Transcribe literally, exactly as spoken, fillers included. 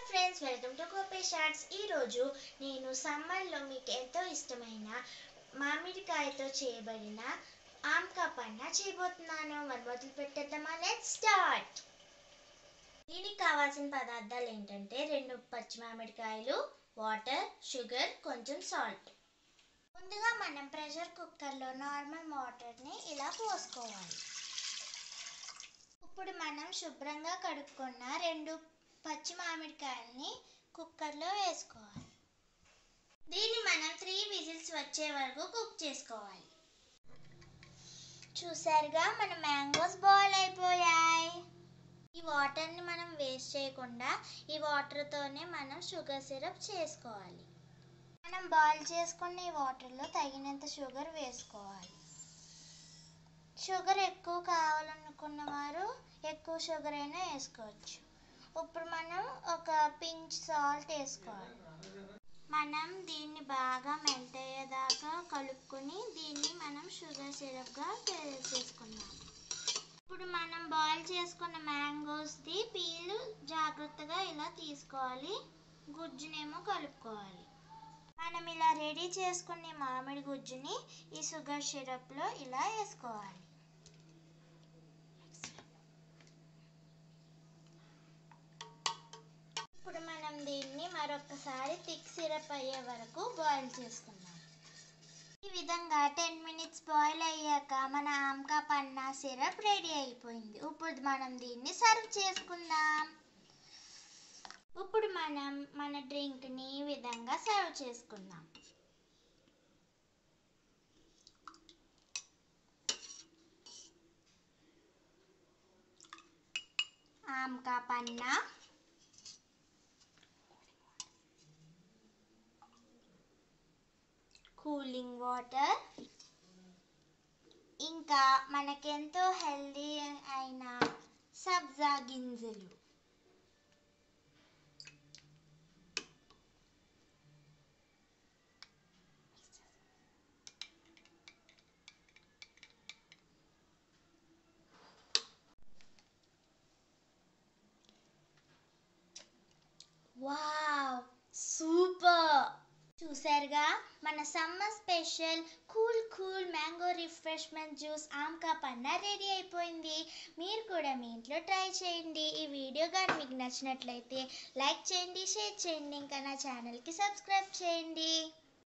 Friends, welcome to కోపే shorts. ఈరోజు నేను సమ్మర్లో మీకు ఎంతో ఇష్టమైన మామిడికాయతో చేయబడిన ఆమ్కా పన్నా చేయబోతున్నాను. మరి మొదలు పెట్టేద్దామా? Let's start. దీనికి కావాల్సిన పదార్థాలు ఏంటంటే రెండు పచ్చి మామిడికాయలు, వాటర్, షుగర్, కొంచెం సాల్ట్. ముందుగా మనం ప్రెషర్ కుక్కర్లో నార్మల్ వాటర్ని ఇలా పోసుకోవాలి. ఇప్పుడు మనం శుభ్రంగా కడుక్కున్న రెండు పచ్చి మామిడికాయల్ని కుక్కర్లో వేసుకోవాలి. దీన్ని మనం త్రీ విజిల్స్ వచ్చే వరకు కుక్ చేసుకోవాలి. చూసారుగా, మన మ్యాంగోస్ బాయిల్ అయిపోయాయి. ఈ వాటర్ని మనం వేస్ట్ చేయకుండా ఈ వాటర్తోనే మనం షుగర్ సిరప్ చేసుకోవాలి. మనం బాయిల్ చేసుకున్న ఈ వాటర్లో తగినంత షుగర్ వేసుకోవాలి. షుగర్ ఎక్కువ కావాలనుకున్న వారు ఎక్కువ షుగర్ అయినా వేసుకోవచ్చు. ఇప్పుడు మనం ఒక పించ్ సాల్ట్ వేసుకోవాలి. మనం దీన్ని బాగా మెల్ట్ అయ్యేదాకా కలుపుకొని దీన్ని మనం షుగర్ సిరప్గా చేసుకుందాం. ఇప్పుడు మనం బాయిల్ చేసుకున్న మ్యాంగోస్ది పీల్ జాగ్రత్తగా ఇలా తీసుకోవాలి, గుజ్జునేమో కలుపుకోవాలి. మనం ఇలా రెడీ చేసుకునే మామిడి గుజ్జుని ఈ షుగర్ సిరప్లో ఇలా వేసుకోవాలి. ఇప్పుడు మనం దీన్ని మరొకసారి థిక్ సిరప్ అయ్యే వరకు బాయిల్ చేసుకుందాం. ఈ విధంగా టెన్ మినిట్స్ బాయిల్ అయ్యాక మన ఆమ్కా పన్నా సిరప్ రెడీ అయిపోయింది. ఇప్పుడు మనం దీన్ని సర్వ్ చేసుకుందాం. ఇప్పుడు మనం మన డ్రింక్ని ఈ విధంగా సర్వ్ చేసుకుందాం. ఆమ్కా పన్నా, కూలింగ్ వాటర్, ఇంకా మనకెంతో హెల్దీ అయిన సబ్జా గింజలు. Wow, super! చూసారుగా, మన summer special cool cool mango refreshment juice ఆమ్కా పన్నా రెడీ అయిపోయింది. మీరు కూడా మీ ఇంట్లో ట్రై చేయండి. ఈ వీడియో కానీ మీకు నచ్చినట్లయితే లైక్ చేయండి, షేర్ చేయండి, ఇంకా నా ఛానల్కి సబ్స్క్రైబ్ చేయండి.